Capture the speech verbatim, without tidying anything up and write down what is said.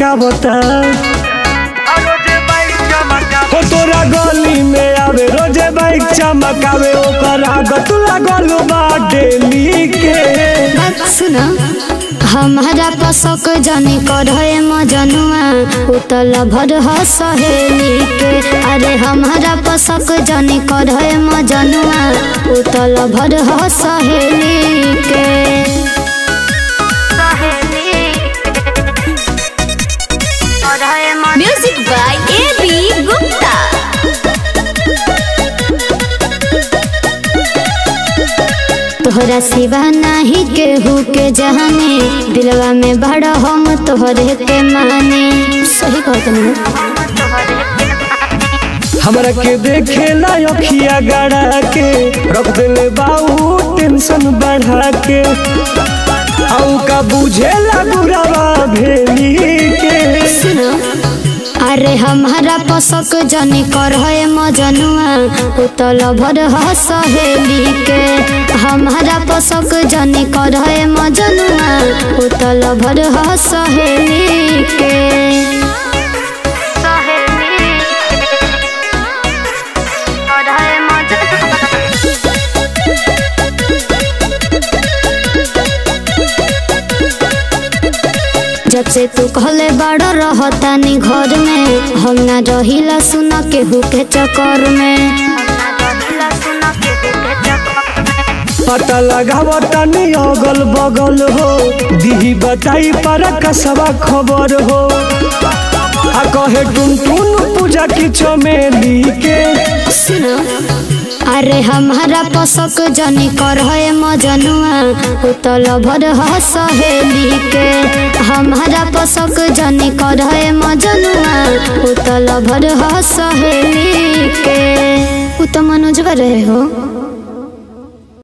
चमकावता हो तोरा गली में आवे रोजे बाइक चमकावे ओकर आगत लागल बा डेली के। बात सुना हमारा पसक जानी करहे मजनुआ उतल भर ह सहेली के। अरे हमारा पसक जानी करहे मजनुआ उतल भर ह सहेली के। Music by A B Gupta. तोहरा सिवा नहीं केहू के जहाने दिलवा में बड़ा हम तोहरे के माने। सही कहत नहीं हमरा के देखे ला अखिया गड़ा के रख दिले बाऊ टेंशन बढ़ा के आउ का बुझे ला बुरावा भेली के। सुनो अरे हमारा पसक जानी करहे मजनुआ उतल भर ह सहेली के। हमारा पसक जानी करहे मजनुआ उतल भर ह सहेली के। जब से तू कहले बड़ा रहतानी घर में हम ना रहिला सुना केहू के चक्कर में। पता लगावतानी अगल बगल हो दीही बताई पर कसबा खबर हो आ कहे टुन टुन पूजा की चमेली के। सुनो अरे हमारा पसक जानी करहे मजनुआ उतल भर ह सहेली के। हमारा पसक जानी करहे मजनुआ उतल भर ह सहेली के। उ तो मनोजवा रहे हो।